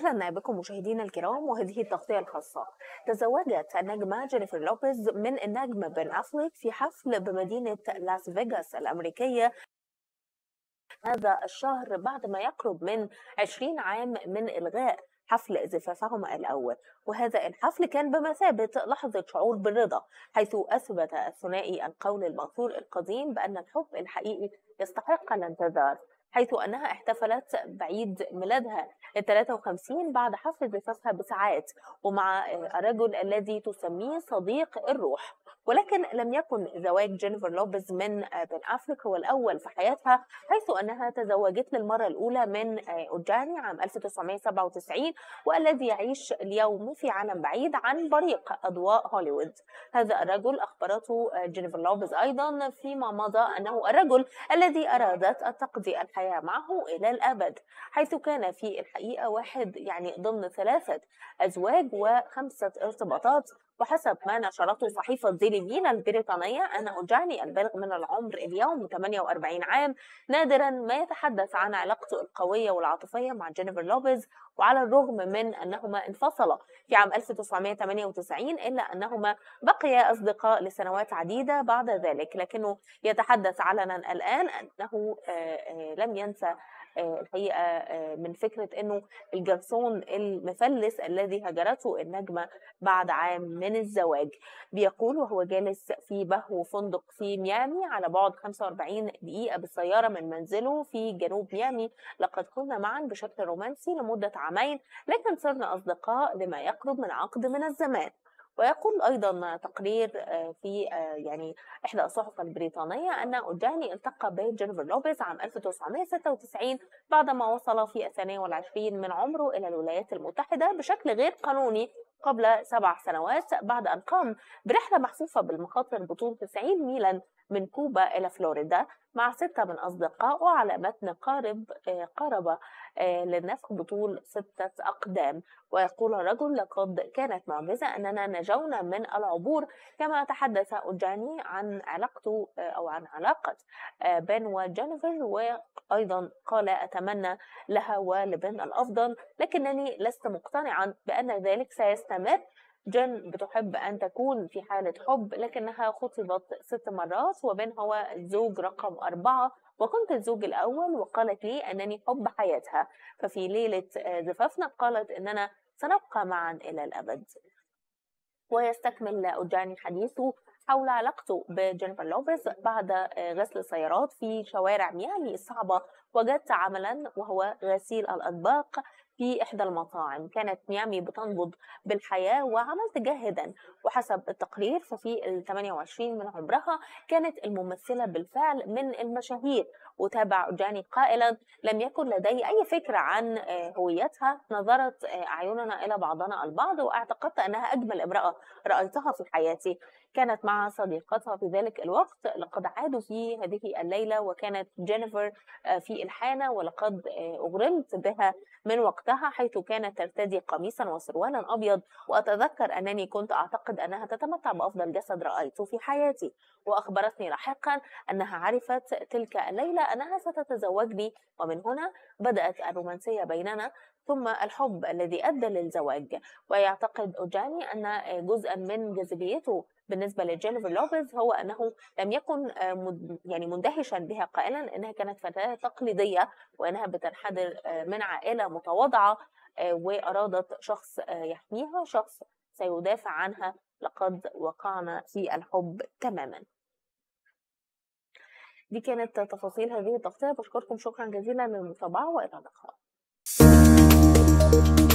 أهلا بكم مشاهدينا الكرام، وهذه التغطية الخاصة. تزوجت النجمة جينيفر لوبيز من النجم بن أفليك في حفل بمدينة لاس فيغاس الأمريكية هذا الشهر، بعد ما يقرب من 20 عام من إلغاء حفل زفافهما الأول. وهذا الحفل كان بمثابة لحظة شعور بالرضا، حيث أثبت الثنائي القول المأثور القديم بأن الحب الحقيقي يستحق الانتظار، حيث أنها احتفلت بعيد ميلادها ال 53 بعد حفل زفافها بساعات، ومع الرجل الذي تسميه صديق الروح. ولكن لم يكن زواج جينيفر لوبيز من بن أفليك هو الأول في حياتها، حيث أنها تزوجت للمرة الأولى من أوجاني عام 1997، والذي يعيش اليوم في عالم بعيد عن بريق أضواء هوليوود. هذا الرجل أخبرته جينيفر لوبيز أيضا فيما مضى أنه الرجل الذي أرادت أن تقضي الحياة معه إلى الأبد، حيث كان في الحقيقة واحد ضمن 3 أزواج و5 ارتباطات. وحسب ما نشرته صحيفة ديلي ميل البريطانية أن أوجاني البالغ من العمر اليوم 48 عام نادرا ما يتحدث عن علاقته القوية والعاطفية مع جينيفر لوبيز، وعلى الرغم من أنهما انفصلا في عام 1998 إلا أنهما بقيا أصدقاء لسنوات عديدة بعد ذلك. لكنه يتحدث علنا الآن أنه لم ينسى الحقيقة من فكرة أنه الجرسون المفلس الذي هجرته النجمة بعد عام من الزواج. بيقول وهو جالس في بهو فندق في ميامي على بعد 45 دقيقة بالسيارة من منزله في جنوب ميامي: لقد كنا معا بشكل رومانسي لمدة عامين، لكن صرنا أصدقاء لما يقرب من عقد من الزمان. ويقول أيضا تقرير في إحدى الصحف البريطانية أن أوجاني التقى بجينيفر لوبيز عام 1996 بعدما وصل في 22 من عمره إلى الولايات المتحدة بشكل غير قانوني قبل 7 سنوات، بعد أن قام برحلة محفوفة بالمخاطر بطول 90 ميلا من كوبا إلى فلوريدا مع 6 من أصدقائه على متن قارب للنفق بطول 6 أقدام. ويقول الرجل: لقد كانت معجزة أننا نجونا من العبور. كما تحدث أوجاني عن علاقته أو عن علاقة بن وجينيفر، وأيضا قال: أتمنى لها ولبن الأفضل، لكنني لست مقتنعا بأن ذلك سيستمر. جين بتحب أن تكون في حالة حب، لكنها خطبت 6 مرات، وبن هو الزوج رقم 4 وكنت الزوج الأول، وقالت لي أنني حب حياتها. ففي ليلة زفافنا قالت أننا سنبقى معا إلى الأبد. ويستكمل أوجاني حديثه حول علاقته بجينيفر لوبيز بعد غسل السيارات في شوارع ميامي الصعبة. وجدت عملا وهو غسيل الأطباق في إحدى المطاعم. كانت ميامي بتنبض بالحياة وعملت جاهدا. وحسب التقرير ففي 28 من عمرها كانت الممثلة بالفعل من المشاهير. وتابع أوجاني قائلا: لم يكن لدي أي فكرة عن هويتها، نظرت أعيننا إلى بعضنا البعض واعتقدت أنها أجمل امرأة رأيتها في حياتي. كانت مع صديقتها في ذلك الوقت. لقد عادوا في هذه الليلة وكانت جينيفر في الحانة، ولقد أغرمت بها من وقتها، حيث كانت ترتدي قميصا وسروالا أبيض. وأتذكر أنني كنت أعتقد أنها تتمتع بأفضل جسد رأيته في حياتي. وأخبرتني لاحقا أنها عرفت تلك الليلة أنها ستتزوجني، ومن هنا بدأت الرومانسية بيننا ثم الحب الذي أدى للزواج. ويعتقد أوجاني أن جزءا من جاذبيته بالنسبة لجينيفر لوبيز هو أنه لم يكن مندهشا بها، قائلا أنها كانت فتاة تقليدية وأنها بتنحدر من عائلة متواضعة، وأرادت شخص يحميها، شخص سيدافع عنها. لقد وقعنا في الحب تماما. دي كانت تفاصيل هذه التغطية. بشكركم شكرا جزيلا للمتابعة، وإلى اللقاء.